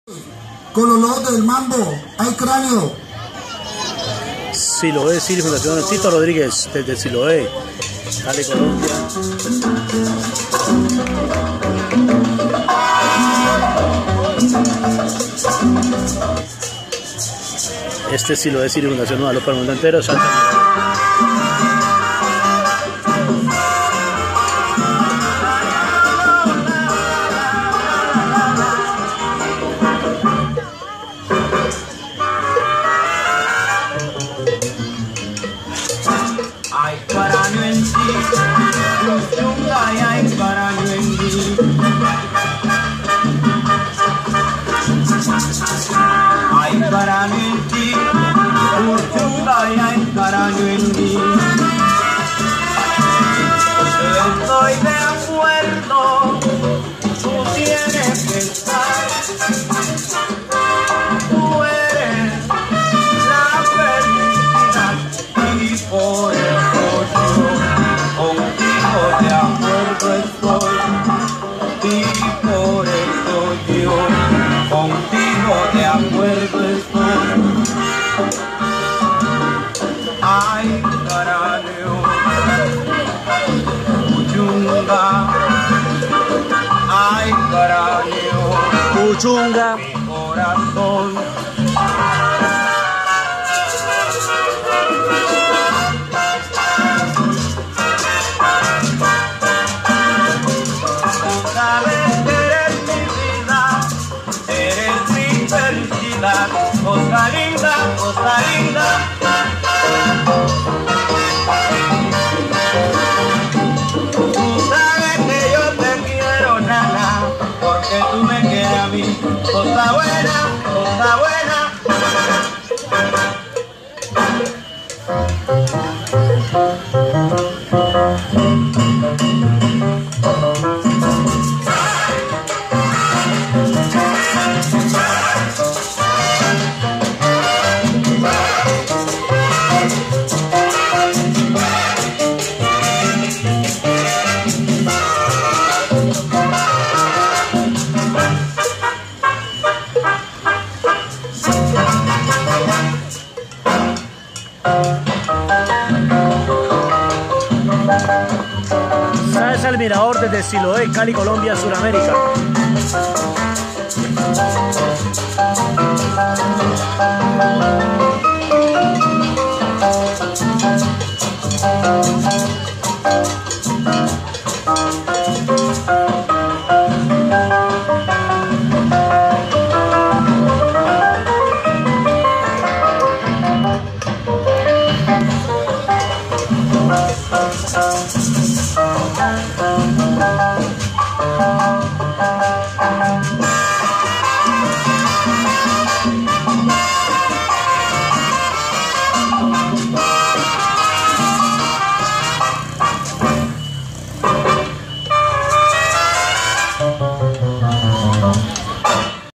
Con los lobos del mambo, hay cráneo. Siloé, City Fundación Tito Rodríguez, desde Siloé, Cali, Colombia. Este Siloé, City Fundación Nueva Luz para el mundo entero, Santa. Hay caraño en ti, Uchunga, y hay caraño en ti. Hay caraño en ti, Uchunga, y hay caraño en ti. Estoy de acuerdo, tú tienes que estar. Tú eres la felicidad y por eso yo contigo de acuerdo estoy. Y por eso yo contigo de acuerdo estoy. Ay, carajo, Uchunga. Ay, carajo, Uchunga. mi corazón. Sabes que eres mi vida, eres mi felicidad, cosa linda, cosa linda. Tú sabes que yo te quiero, nana, porque tú me quieres a mí, cosa buena, cosa buena. Salsa al Mirador desde Siloé, Cali, Colombia, Sudamérica.